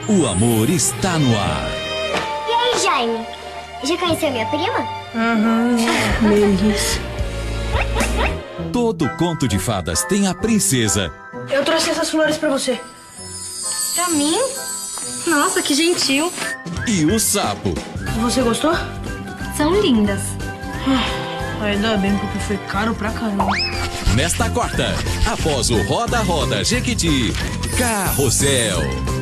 O amor está no ar. E aí, Jaime? Já conheceu minha prima? Melissa. Todo conto de fadas tem a princesa. Eu trouxe essas flores pra você. Pra mim? Nossa, que gentil. E o sapo. Você gostou? São lindas. Ainda bem, porque foi caro pra caramba. Nesta quarta, após o Roda Roda Jequiti, Carrossel.